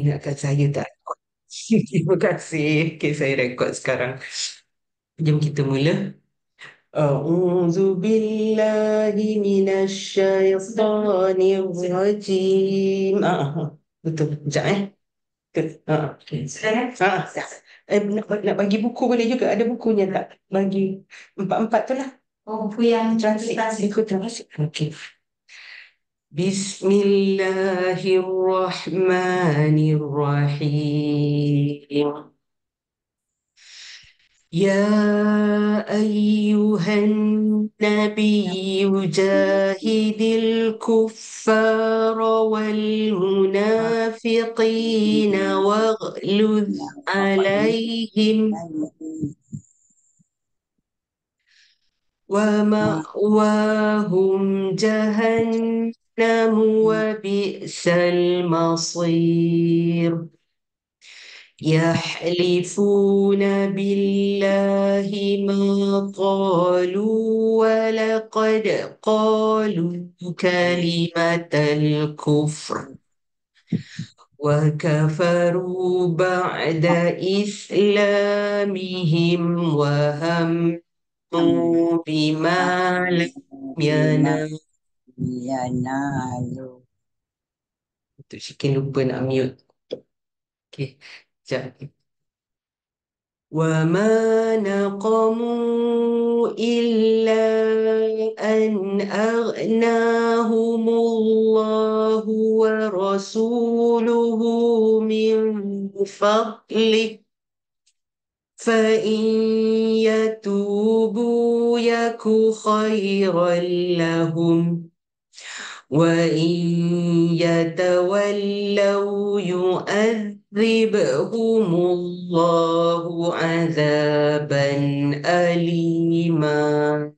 ingatkan saya tak rekod. Terima kasih. Okay, saya rekod sekarang. Jom kita mula. A'udzu billahi minasy syaithanir rajim. Betul. Sekejap Betul. Okay. Sekarang? Dah. Nak bagi buku boleh juga. Ada bukunya tak? Bagi empat-empat tu lah. Oh, buku yang translasi. Buku translasi. Okey. Bismillahirrahmanirrahim. يا أيها النبي جاهد الكفار والمنافقين واغلظ عليهم ومأواهم جهنم وبئس المصير يحلفون بالله ما قالوا ولقد قالوا كلمة الكفر وكفروا بعد إسلامهم وهموا بما لم ينالوا. Untuk Syikin lupa nak mute. Okay, sekejap. وما نقموا إلا أن أغناهم الله ورسوله من فضله فإن يتوبوا يك خيرا لهم وإن يتولوا يعذبهم الله عذابا أليما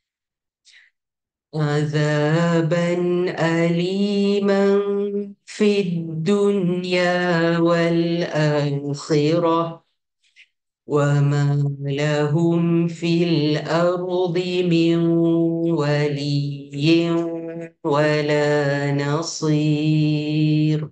في الدنيا والآخرة وما لهم في الأرض من ولي ولا نصير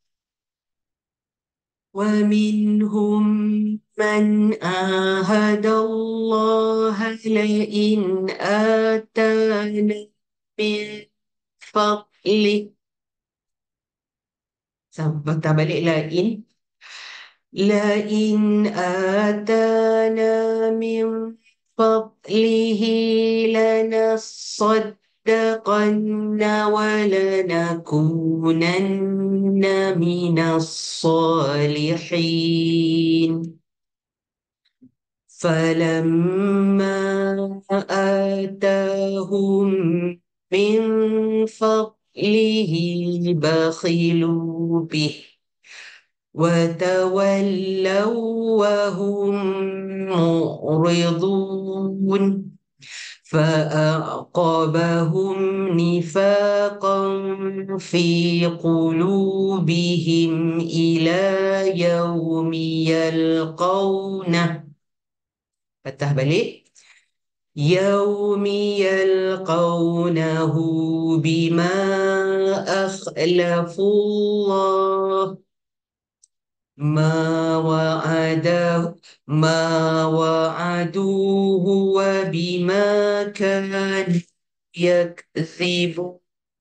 ومنهم من عاهد الله لئن آتانا من فضله sampai balik لئن آتانا من فضله لنصدقن ولنكونن من الصالحين فلما آتاهم من فضله بخلوا به وتولوا وهم معرضون فأعقبهم نفاقا في قلوبهم إلى يوم يلقونه فتح balik يوم يلقونه بما أخلفوا الله ما وعدوه وبما كانوا يكذبون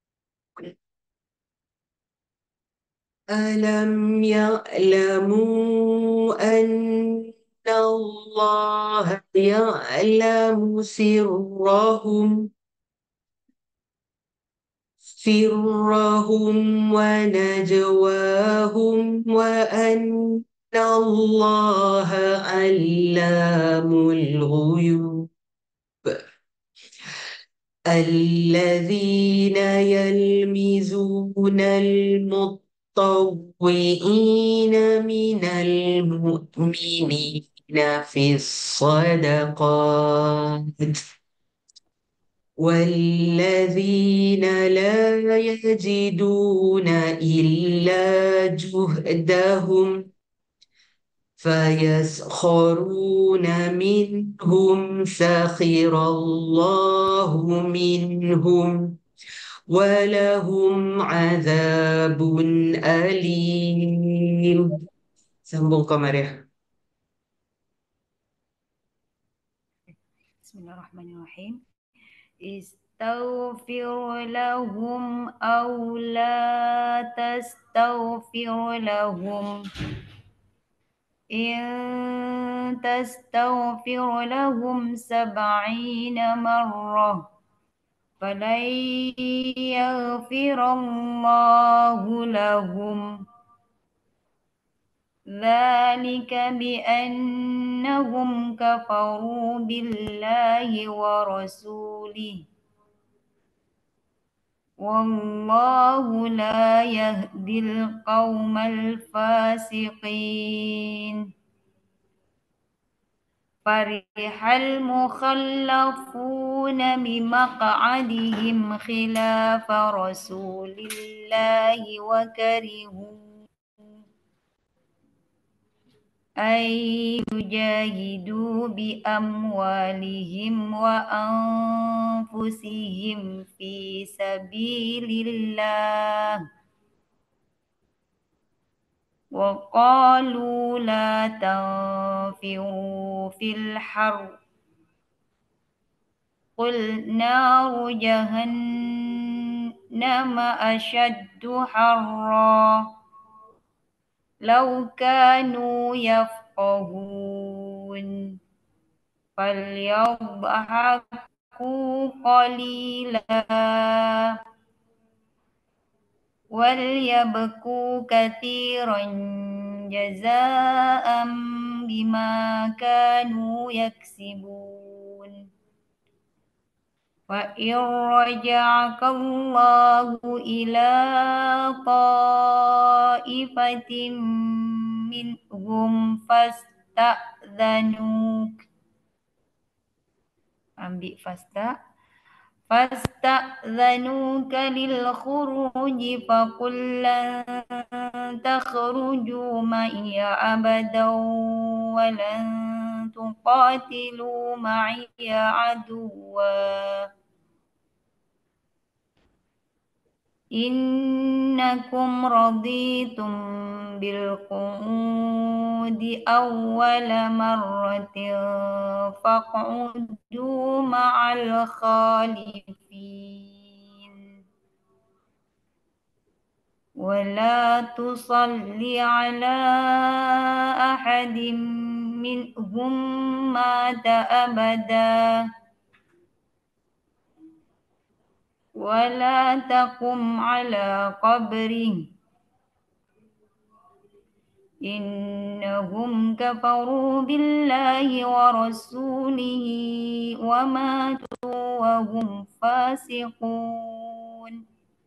ألم يعلموا أن الله يعلم سرهم ونجواهم وأن الله علام الغيوب الذين يلمزون المطوئين من المؤمنين في الصدقات والذين لا يجدون إلا جهدهم فيسخرون منهم سخر الله منهم ولهم عذاب أليم. Sambung Kak Maria. Bismillahirrahmanirrahim. Istaghfir lahum aw la tastaghfir lahum in tastaghfir lahum sab'ina marrah falan yaghfirallahu lahum ذلك بأنهم كفروا بالله ورسوله والله لا يهدي القوم الفاسقين فرح المخلفون بمقعدهم خلاف رسول الله وكرهوا أن يجاهدوا بأموالهم وأنفسهم في سبيل الله وقالوا لا تنفروا في الحر قل نار جهنم أشد حرا لو كانوا يفقهون فليضحكوا قليلا وليبكوا كثيرا جزاء بما كانوا يكسبون وإن رجعك الله إلى طائفة منهم فاستأذنوك للخروج فقل لن تخرجوا معي أبدا ولن تقاتلوا معي عدوا إنكم رضيتم بالقعود أول مرة فاقعدوا مع الخالفين ولا تصل على أحد منهم مات أبدا ولا تقم على قبره إنهم كفروا بالله ورسوله وماتوا وهم فاسقون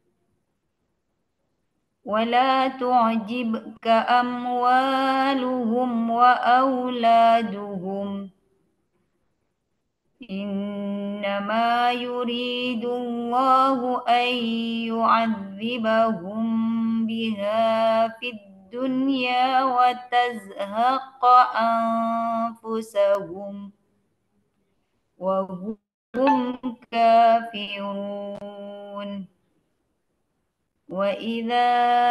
ولا تعجبك أموالهم وأولادهم إنما يريد الله أن يعذبهم بها في الدنيا وتزهق أنفسهم وهم كافرون وإذا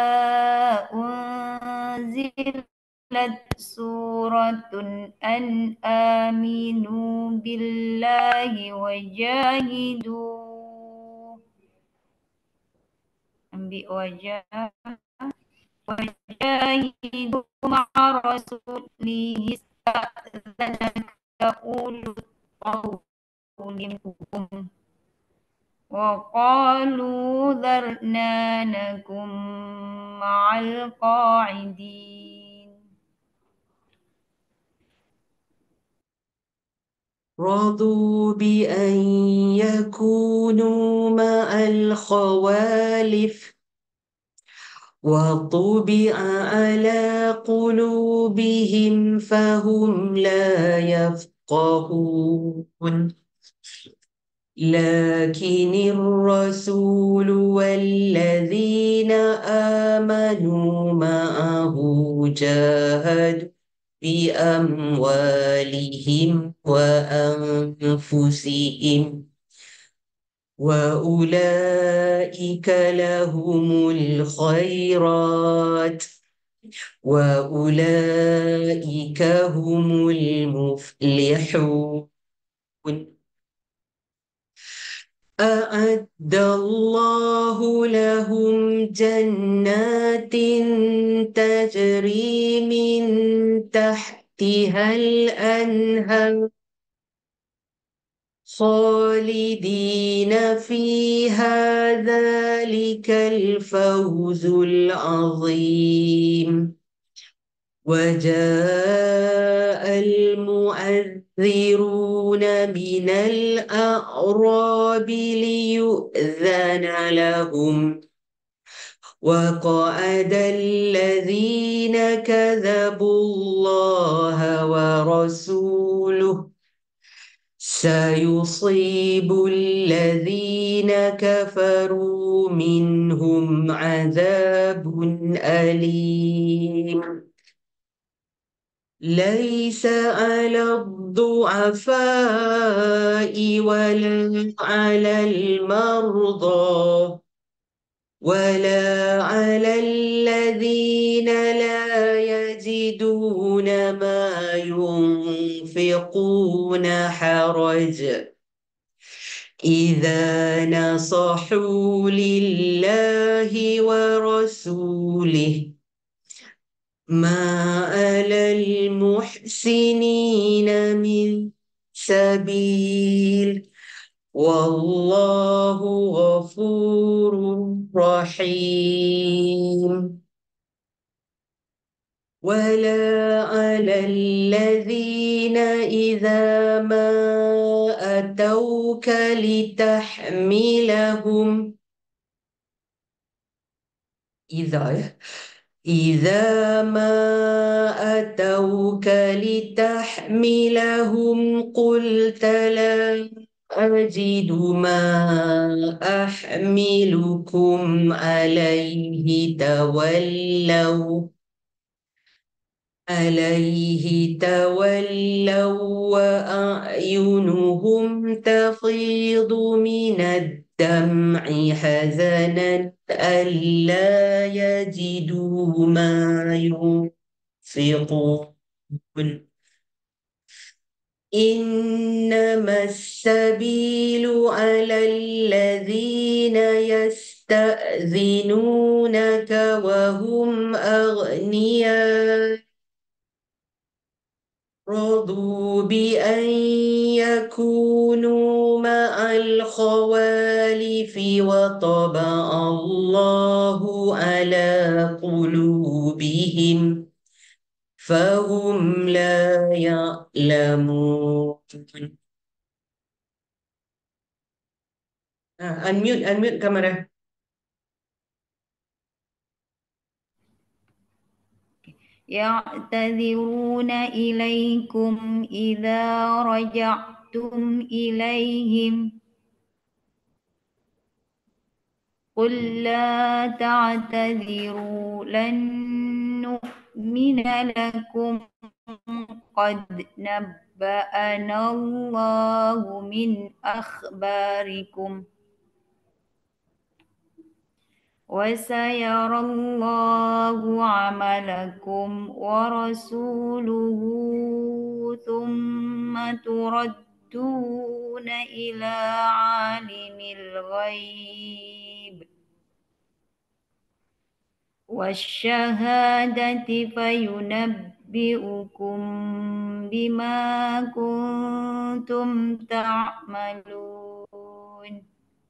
أنزلت سورة أن آمنوا بالله وجاهدوا مع رسوله استأذنك أولو الطول منكم وقالوا ذرنا نكن مع القاعدين رضوا بأن يكونوا مع الخوالف وطبع على قلوبهم فهم لا يفقهون لكن الرسول والذين آمنوا معه جاهدوا بأموالهم وأنفسهم وأولئك لهم الخيرات وأولئك هم المفلحون. أعد الله لهم جنات تجري من تحتها الأنهار خالدين فيها ذلك الفوز العظيم. وجاء المعذرون من الأعراب ليؤذن لهم وقعد الذين كذبوا الله ورسوله سيصيب الذين كفروا منهم عذاب أليم. ليس على الضعفاء ولا على المرضى ولا على الذين لا يجدون ما ينفقون حرج إذا نصحوا لله ورسوله ما على المحسنين من سبيل والله غفور رحيم. ولا على الذين إذا ما أتوك لتحملهم إذا ما أتوك لتحملهم قلت لا أجد ما أحملكم عليه تولوا وأعينهم تفيض من الدمع حزنا ألا يجدوا ما ينفقون. إنما السبيل على الذين يستأذنونك وهم أغنياء رضوا بأن يكونوا مع الخوالف وطبع الله على قلوبهم فهم لا يعلمون. Unmute kamera. يعتذرون إليكم إذا رجعتم إليهم قل لا تعتذروا لن نؤمن لكم قد نبأنا الله من أخباركم وسيرى الله عملكم ورسوله ثم تردون إلى عالم الغيب والشهادة فينبئكم بما كنتم تعملون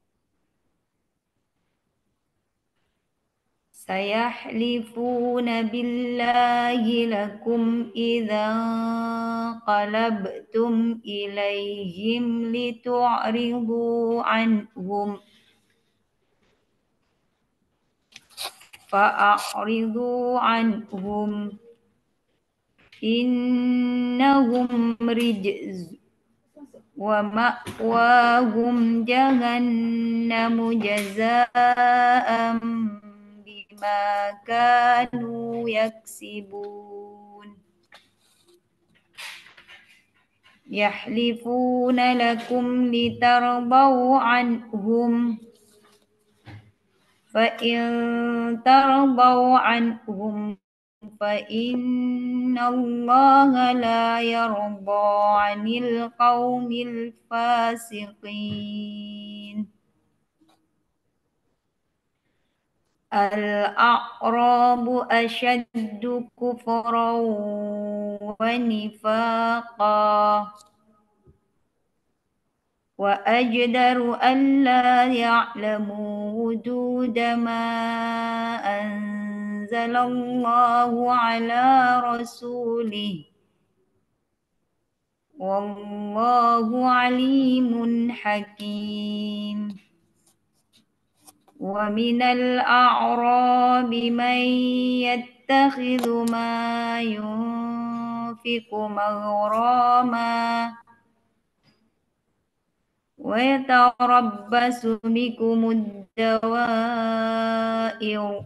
سيحلفون بالله لكم إذا انقلبتم إليهم لتعرضوا عنهم فأعرضوا عنهم إنهم رجز ومأواهم جهنم جزاء بما كانوا يكسبون يحلفون لكم لترضوا عنهم فإن ترضوا عنهم فإن الله لا يرضى عن القوم الفاسقين. الأعراب أشد كفرا ونفاقا وأجدر ألا يعلموا حدود ما أنزل الله على رسوله والله عليم حكيم. ومن الأعراب من يتخذ ما ينفق مغراما ويتربص بكم الدوائر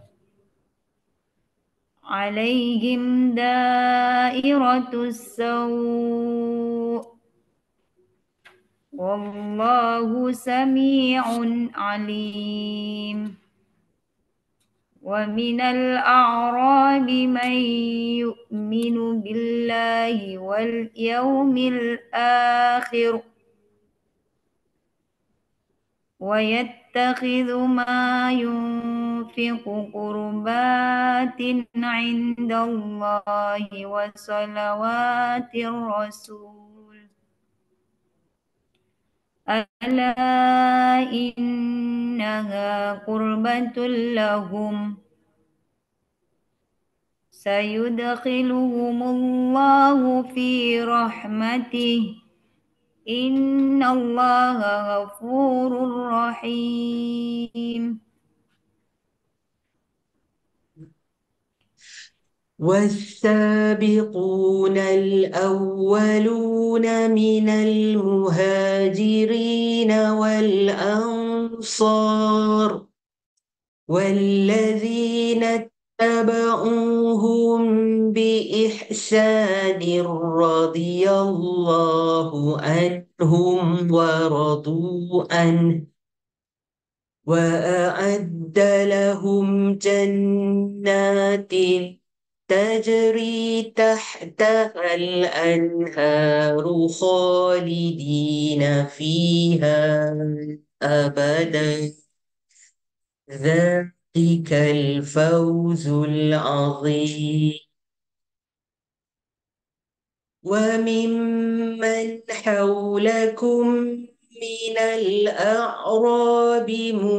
عليهم دائرة السوء والله سميع عليم. ومن الأعراب من يؤمن بالله واليوم الآخر ويتخذ ما ينفق قربات عند الله وصلوات الرسول ألا إنها قربة لهم سيدخلهم الله في رحمته إن الله غفور رحيم. والسابقون الأولون من المهاجرين والأنصار والذين اتبعوهم بإحسان رضي الله عنهم ورضوا عنه وأعد لهم جنات تجري تحتها الأنهار خالدين فيها أبدا ذلك الفوز العظيم. وممن حولكم من الأعراب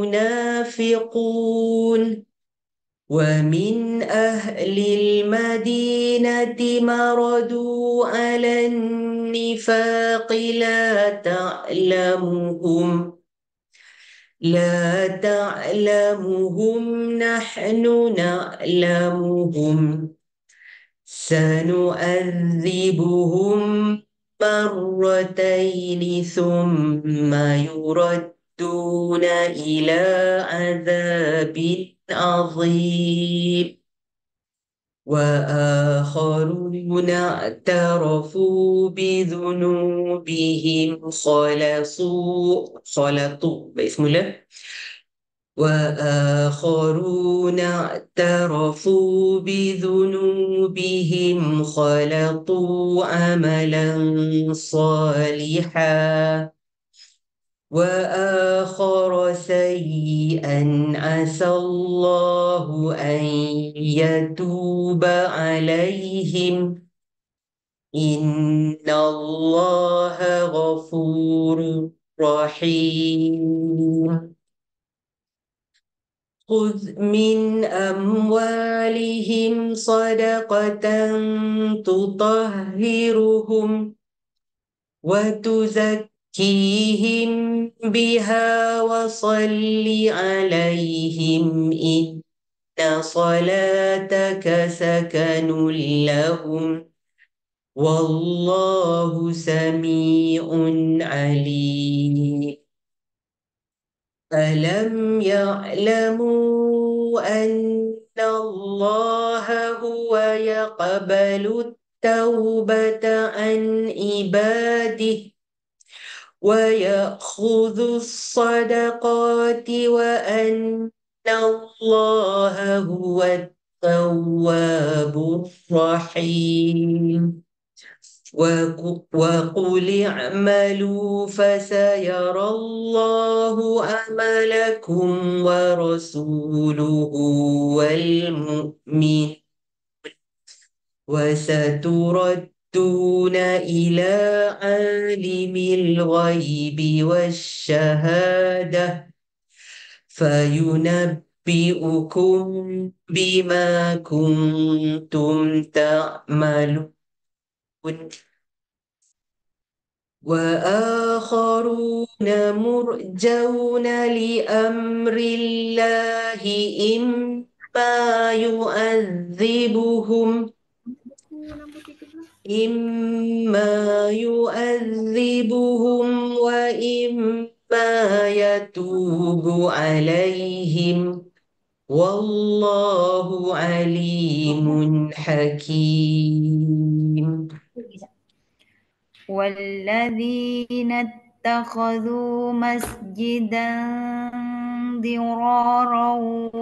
منافقون ومن أهل المدينة مردوا على النفاق لا تعلمهم نحن نعلمهم سنؤذبهم مرتين ثم يردون إلى عذاب عظيم وآخرون اعترفوا بذنوبهم خلطوا بسم الله وآخرون اعترفوا بذنوبهم خلطوا عملا صالحا وآخر سيئا عسى الله أن يتوب عليهم إن الله غفور رحيم. خذ من أموالهم صدقة تطهرهم وتزكيهم بها وصل عليهم إن صلاتك سكن لهم والله سميع عليم. ألم يعلموا أن الله هو يقبل التوبة عن عباده ويأخذ الصدقات وأن الله هو التواب الرحيم وقل اعملوا فسيرى الله عملكم ورسوله والمؤمنين وستردون إلى عالم الغيب والشهادة فينبئكم بما كنتم تعملون وآخرون مرجون لأمر الله إما يؤذبهم وإما يتوب عليهم والله عليم حكيم. والذين اتخذوا مسجدا ضرارا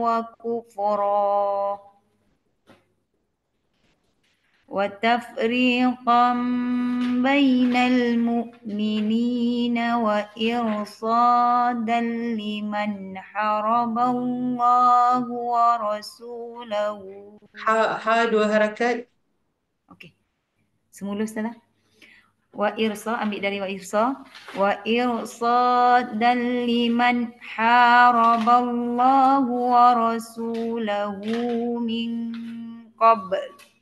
وكفرا وتفريقا بين المؤمنين وإرصادا لمن حارب الله ورسوله. Dua harakat. Okey, semula Ustazah. Wa irsa, ambil dari wa irsa dan liman haraballahu wa rasulahu min qabl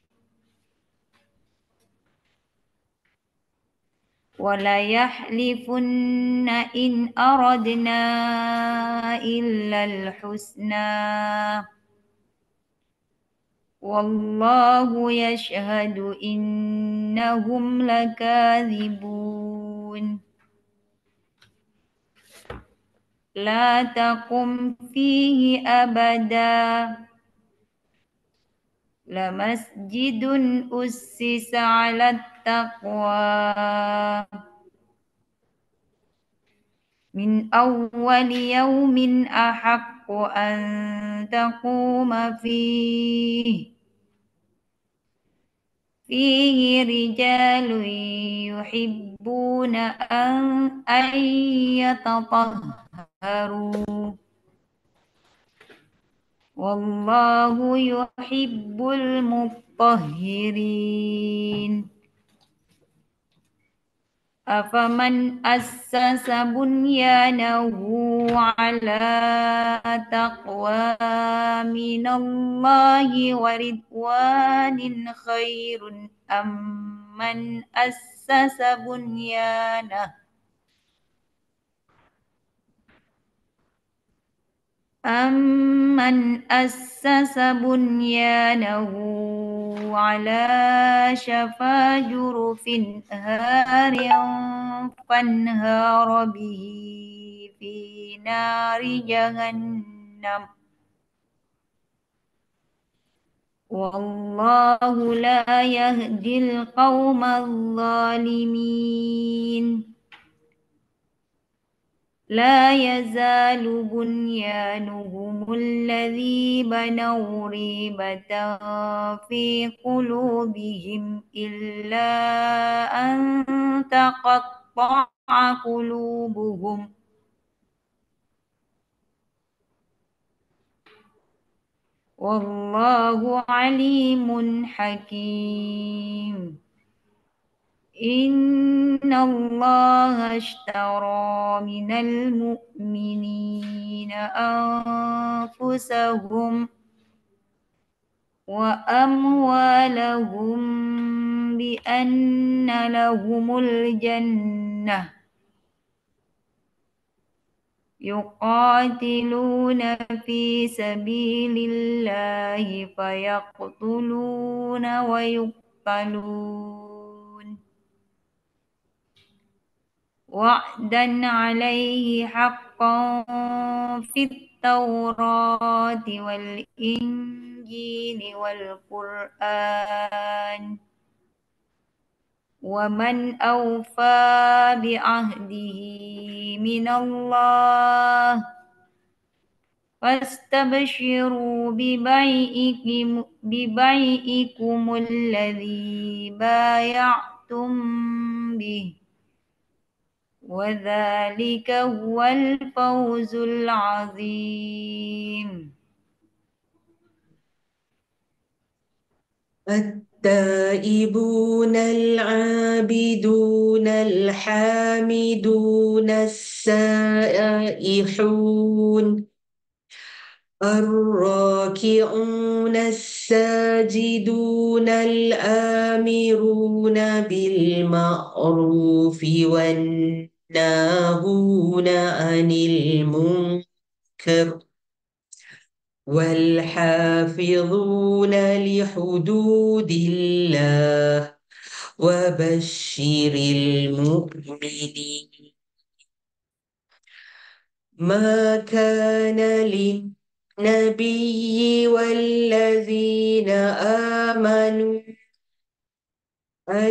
wa la yahlifunna in aradna illa al-husna wallahu yashhadu innahum lakadhibun. لا تقم فيه أبدا لمسجد أسس على التقوى من أول يوم أحق أن تقوم فيه رجال يحبون أن يتطهروا والله يحب المطهرين. أفمن أسس بنيانه على تقوى من الله ورضوان خير أم من أسس بنيانه على شفا جرف هار فانهار به في نار جهنم والله لا يهدي القوم الظالمين. لا يزال بنيانهم الذي بنوا ريبة في قلوبهم إلا أن تقطع قلوبهم والله عليم حكيم. إن الله اشترى من المؤمنين أنفسهم وأموالهم بأن لهم الجنة يقاتلون في سبيل الله فيقتلون ويقتلون وعدا عليه حقا في التوراة والإنجيل والقرآن ومن أوفى بعهده من الله فاستبشروا ببيعكم الذي بايعتم به وذلك هو الفوز العظيم. التائبون العابدون الحامدون السائحون الراكعون الساجدون الآمرون بالمعروف والناهون عن المنكر والحافظون لحدود الله وبشر المؤمنين. ما كان للنبي والذين آمنوا أن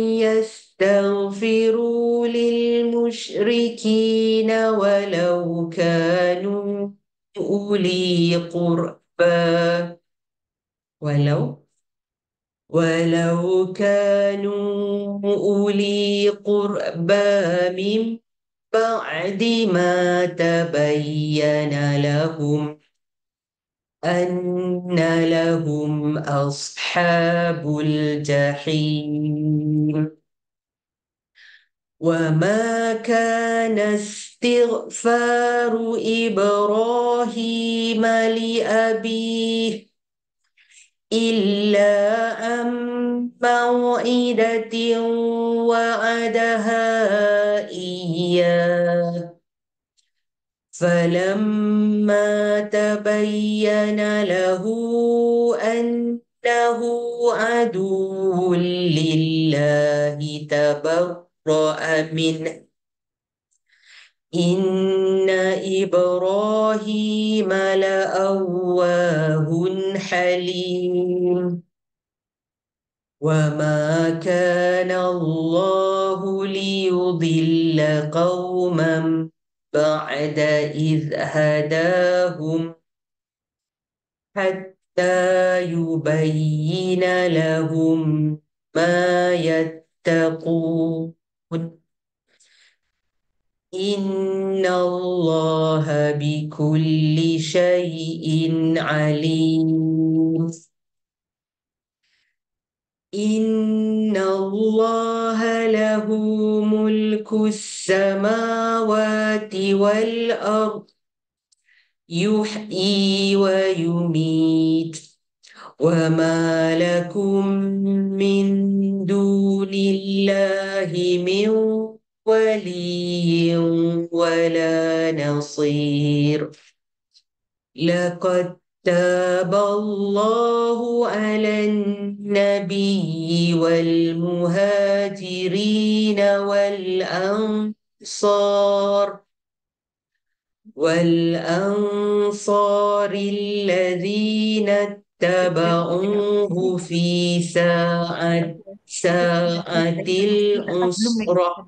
يستغفروا للمشركين ولو كانوا أولي قربى ولو كانوا أولي قربى من بعد ما تبين لهم أن لهم أصحاب الجحيم. وما كان استغفار إبراهيم لأبيه إلا عن موعدة وعدها إياه فلما تبين له أنه عدو لله تبرأ منه إن إبراهيم لأواه حليم. وما كان الله ليضل قوما بعد إذ هداهم حتى يبين لهم ما يتقون إن الله بكل شيء عليم. إن الله له ملك السماوات والأرض يحيي ويميت وما لكم من دون الله من ولي ولا نصير. لقد تاب الله على النبي والمهاجرين والأنصار الذين اتبعوه في ساعة العسرة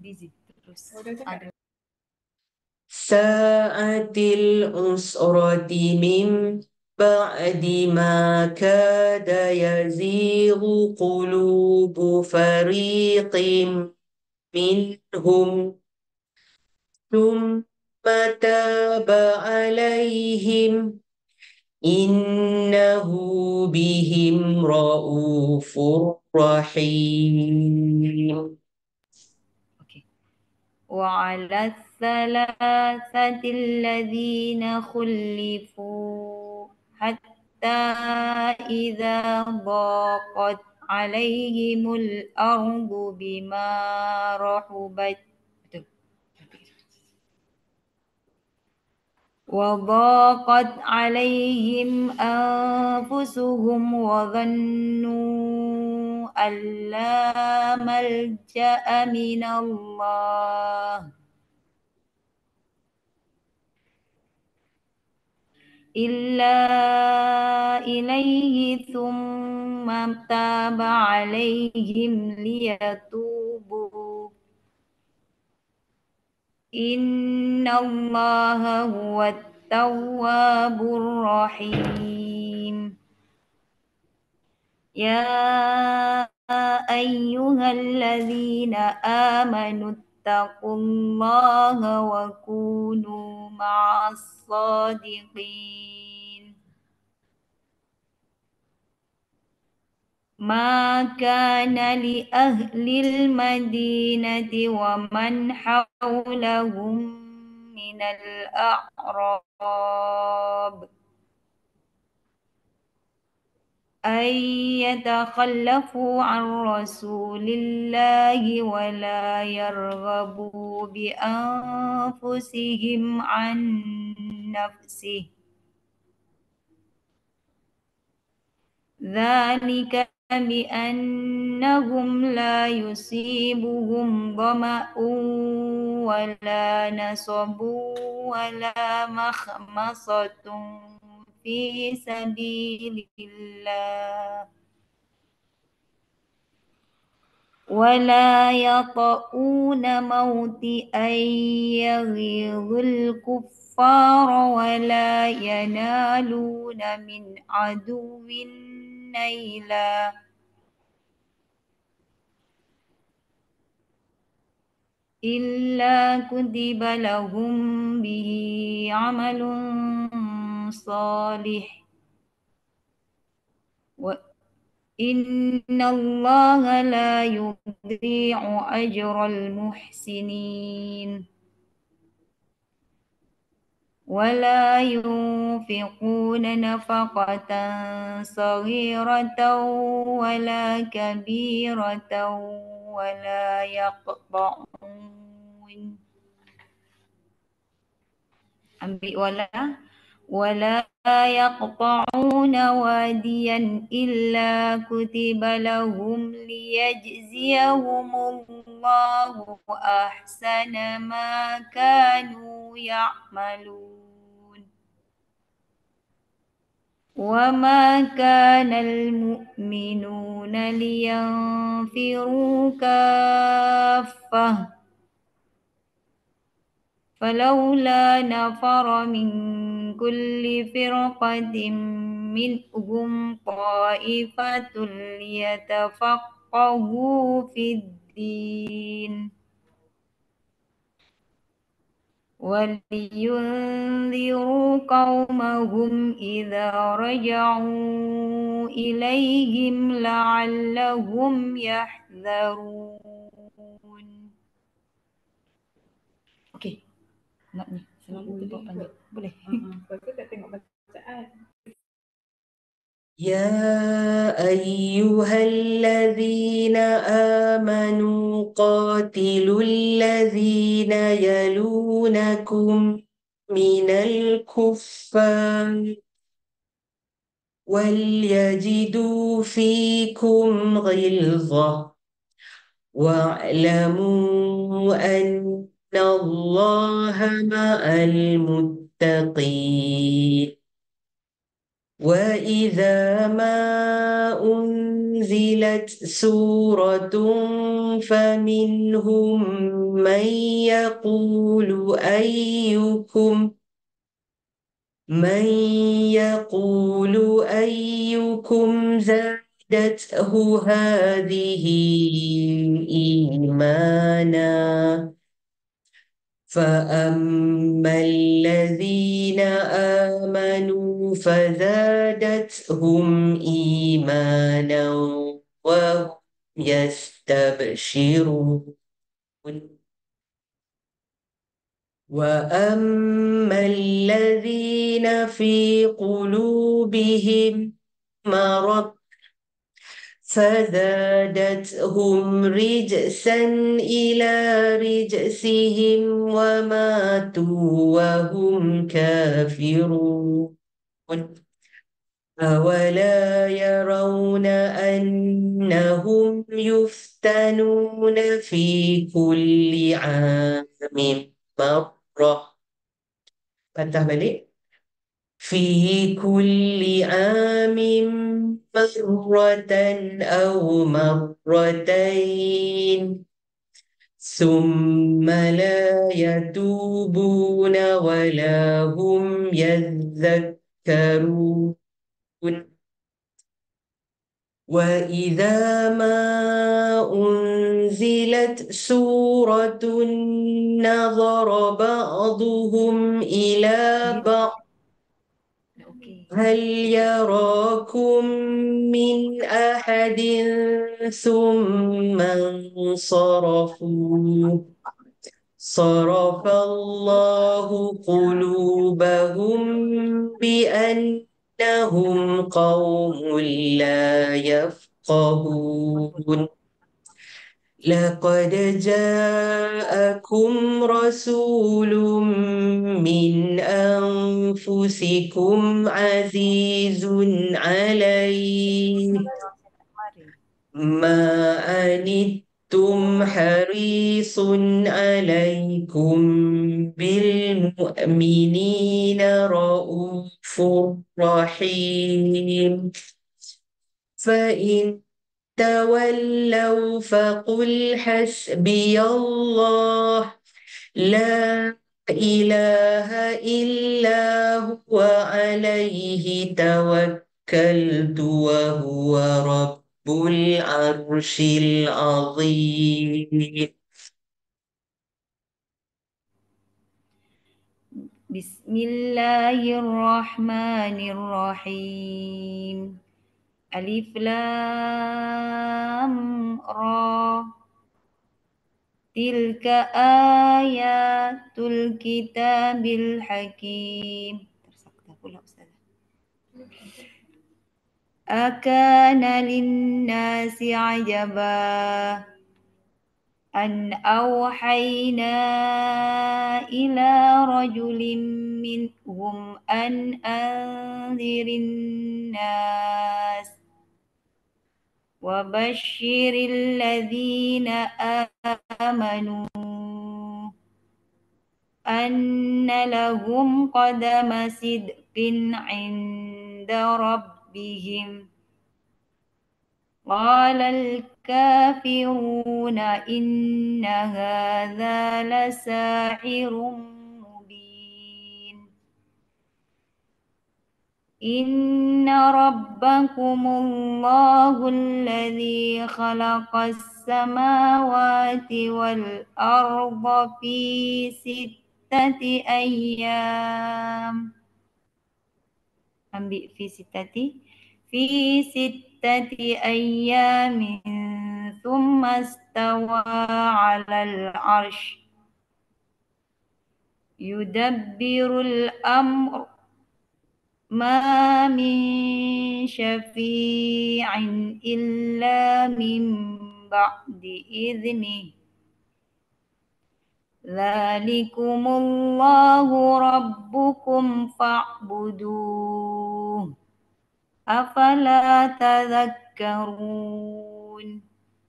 من بعد ما كاد يزيغ قلوب فريق منهم ثم تاب عليهم إنه بهم رؤوف رحيم. وعلى الثلاثة الذين خلفوا حتى إذا ضاقت عليهم الأرض بما رحبت وضاقت عليهم أنفسهم وظنوا أن لا ملجأ من الله إلا إليه ثم تاب عليهم ليتوبوا إن الله هو التواب الرحيم. يا أيها الذين آمنوا اتقوا الله وكونوا مع الصادقين. ما كان لأهل المدينة ومن حولهم من الأعراب أن يتخلفوا عن رسول الله ولا يرغبوا بأنفسهم عن نفسه، ذلك بأنهم لا يصيبهم ظمأ ولا نصب ولا مخمصة في سبيل الله ولا يطؤون موطئا يغيظ الكفار ولا ينالون من عدو نيلا إلا كتب لهم به عمل صالح وإن الله لا يضيع أجر المحسنين. ولا ينفقون نفقة صغيرة ولا كبيرة ولا يقطعون ولا يقطعون واديا إلا كتب لهم ليجزيهم الله أحسن ما كانوا يعملون. وما كان المؤمنون لينفروا كافة فلولا نفر من كل فرقة منهم طائفة ليتفقهوا في الدين ولينذروا قومهم إذا رجعوا إليهم لعلهم يحذرون. Okey, nak ni selalu tengok panjang. Boleh. Lepas tu tak tengok bacaan. يا أيها الذين آمنوا قاتلوا الذين يلونكم من الكفار وليجدوا فيكم غلظة واعلموا أن الله مع المتقين. وإذا ما أنزلت سورة فمنهم من يقول أيكم زادته هذه إيمانا فأما الذين آمنوا فزادتهم إيمانا وهم يستبشرون. وأما الذين في قلوبهم مرض فزادتهم رجسا إلى رجسهم وماتوا وهم كافرون. أولا يرون أنهم يفتنون في كل عام مرة. Patah balik. في كل عام مرة أو مرتين ثم لا يتوبون ولا هم يذكرون وإذا ما أنزلت سورة نظر بعضهم إلى Hindi na بعض okay. هل يراكم من أحد ثم انصرفوا صرف الله قلوبهم بأنهم قوم لا يفقهون لقد جاءكم رسول من أنفسكم عزيز عليه Mari. ما أنتم حريص عليكم بالمؤمنين رؤوف رحيم فإن تولوا فقل حسبي الله لا إله إلا هو عليه توكلت وهو رب العرش العظيم Bismillahirrahmanirrahim. Alif lam ra. Tilka ayatul kitabil hakim. Tersakta pula Ustazah. Akana linnasi ajaba an awhayna ila rajulin minhum an anzirin nas wa basyiril ladzina amanu anna lahum qadama sidqin 'inda rabbihim. قال الكافرون إن هذا لساحر مبين إن ربكم الله الذي خلق السماوات والأرض في 6 أيام ambil fi sittati ayyamin thumma istawa 'alal 'arsy yudabbirul amr ma min syafi'in illa min ba'di idhnihi dzalikumullahu rabbukum fa'buduh afala tadhakkarun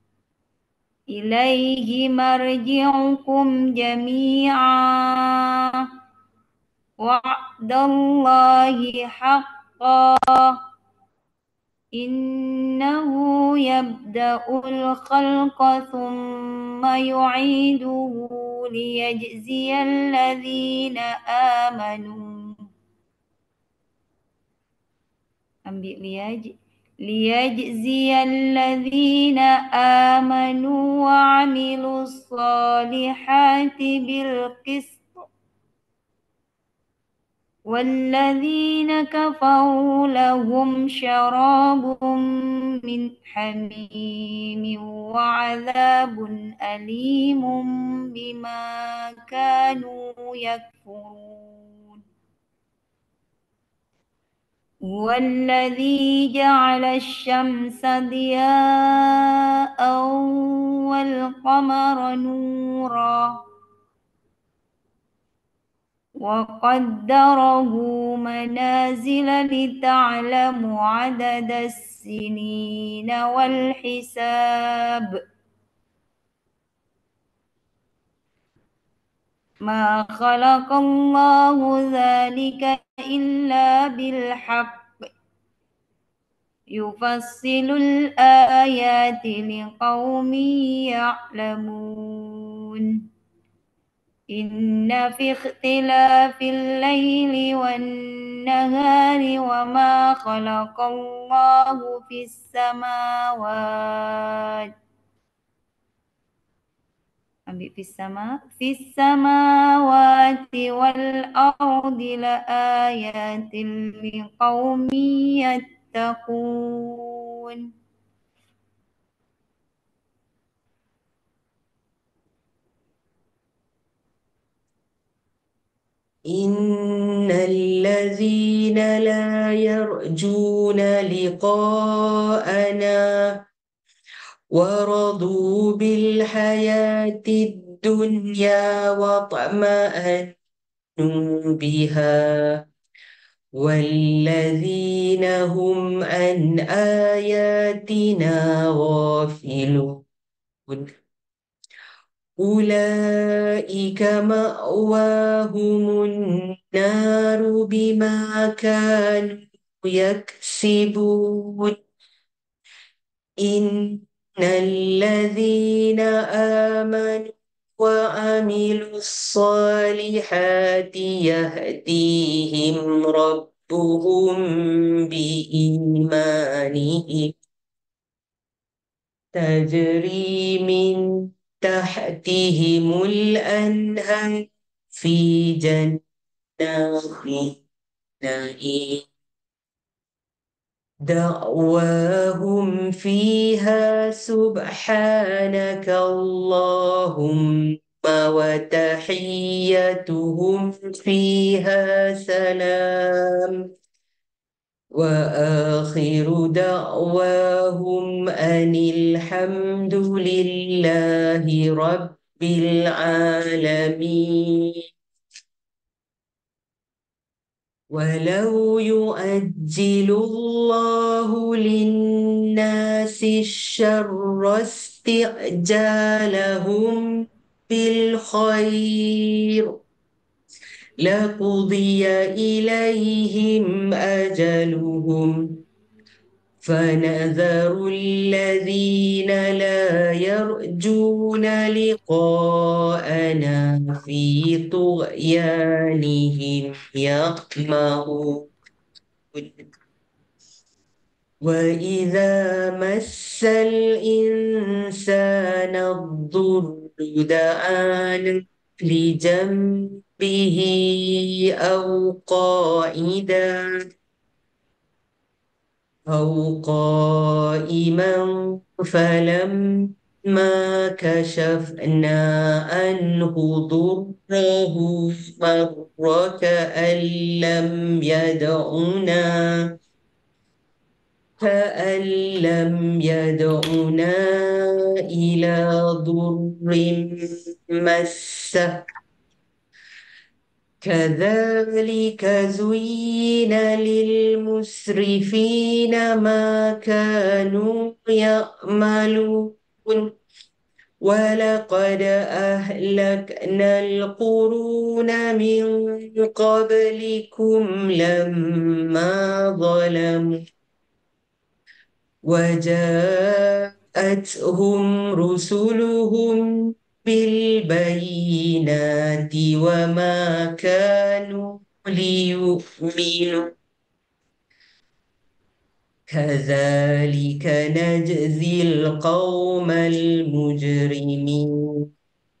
ilaihi marji'ukum jami'a wa'dallahi haqqan innahu yabda'ul khalqa thumma yu'iduhu liyajziyal ladzina amanu ambil liyajziyal ladzina amanu wa 'amilus solihati bil qist walladzina kafaru lahum syarabun min hamimin wa 'adzabun alimun bima kanu yakfurun. هو الذي جعل الشمس ضياء والقمر نورا وقدره منازل لتعلموا عدد السنين والحساب ما خلق الله ذلك إلا بالحق يفصل الآيات لقوم يعلمون إن في اختلاف الليل والنهار وما خلق الله في السماوات والأرض لآيات لقوم يتقون. إن الذين لا يرجون لقاءنا ورضوا بالحياة الدنيا واطمأنوا بها والذين هم عن آياتنا غافلون أولئك مأواهم النار بما كانوا يكسبون إن الذين آمنوا وعملوا الصالحات يهديهم ربهم بإيمانهم تجري من تحتهم الأنهار في جنات النعيم دعواهم فيها سبحانك اللهم وتحيتهم فيها سلام وآخر دعواهم أن الحمد لله رب العالمين ولو يؤجل الله للناس الشر استعجالهم بالخير لقضي إليهم أجلهم فنذر الذين لا يرجون لقاءنا في طغيانهم يطمعون وإذا مس الإنسان الضر دعانا لجنبه أو قائما فلما كشفنا عنه ضره مر كأن لم يدعنا إلى ضر مسه كذلك زين للمسرفين ما كانوا يعملون ولقد أهلكنا القرون من قبلكم لما ظلموا وجاءتهم رسلهم بالبينات وما كانوا ليؤمنوا كذلك نجزي القوم المجرمين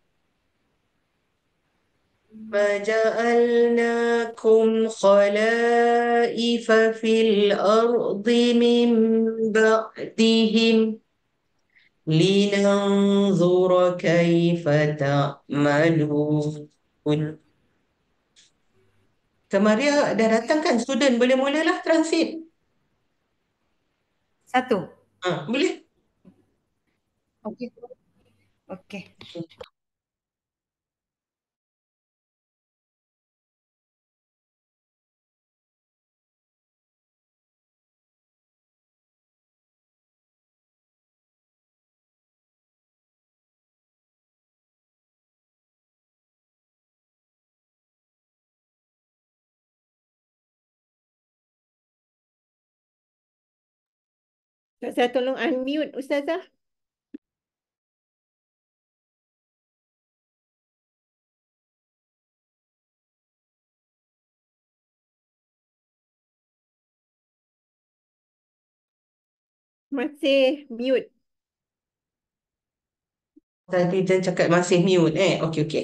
فجعلناكم خلائف في الأرض من بعدهم لننظر كيف تعملون. Kemarin dah datang kan student, boleh mulalah transit. Satu. Boleh. Okey. Okey. Ustazah tolong unmute Ustazah. Masih mute. Tadi dia cakap masih mute Okey okey.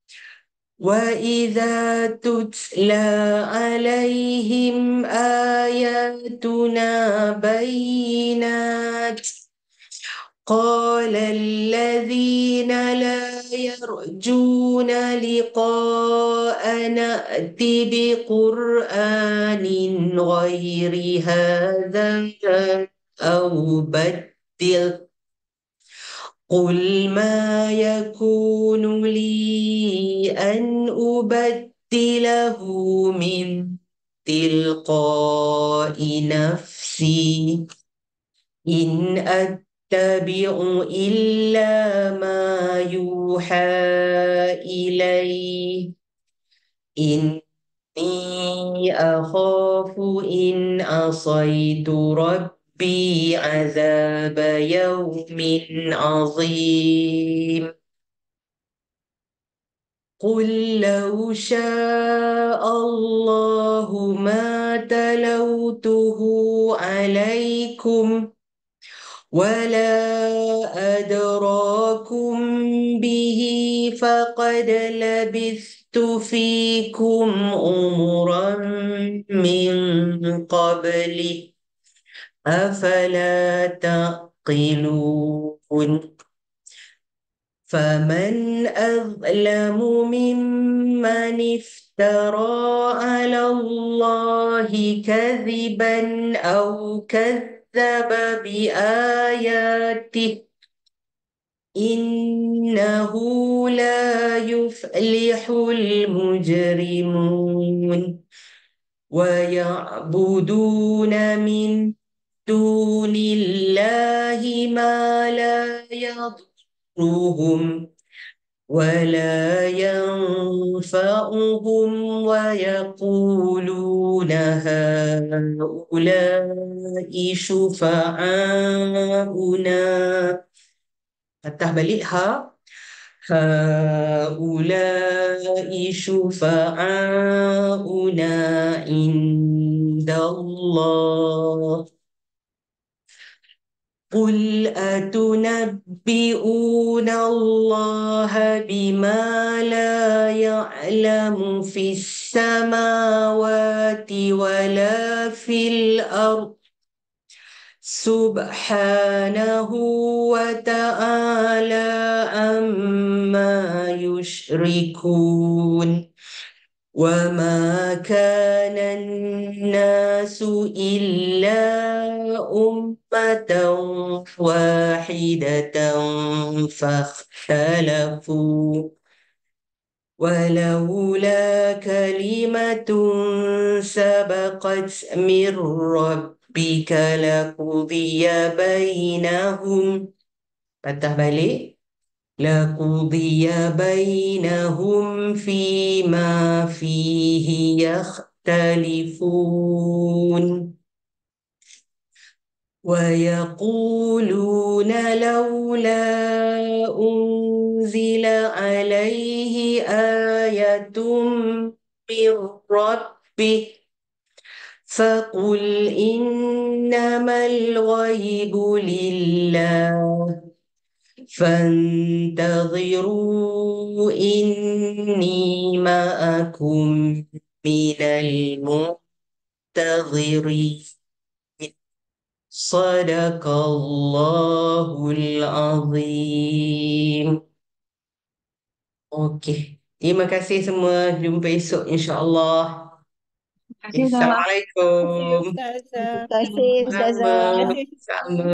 وَإِذَا تُتْلَى عَلَيْهِمْ آيَاتُنَا بَيِّنَاتٍ قال الذين لا يرجون لقاءنا ائت بقرآن غير هذا أو بدل قل ما يكون لي أن أبدله من تلقاء نفسي إن أتبع إلا ما يوحى إلي إني أخاف إن عصيت ربي عذاب يوم عظيم قل لو شاء الله ما تلوته عليكم ولا أدراكم به فقد لبثت فيكم أمرا من قبله أفلا تعقلون فمن أظلم ممن افترى على الله كذبا أو كذب بآياته إنه لا يفلح المجرمون ويعبدون من دون الله ما لا يضرهم ولا ينفعهم ويقولون هؤلاء شفعاؤنا فتح balik هؤلاء شفعاؤنا عند الله قل أتنبئون الله بما لا يعلم في السماوات ولا في الأرض سبحانه وتعالى عما يشركون وما كان الناس إلا أمة واحدة فاختلفوا ولولا كلمة سبقت من ربك لقضي بينهم Patah balik لقضي بينهم فيما فيه يختلفون ويقولون لولا أنزل عليه آية من ربه فقل إنما الغيب لله فانتظروا إني معكم من المنتظرين صدق الله العظيم. Okey, terima kasih semua. Jumpa esok insya-Allah. Terima kasih, Ustazah. Terima kasih Assalamualaikum. Ustazah. Terima kasih, Sama, Ustazah. Terima kasih. sama.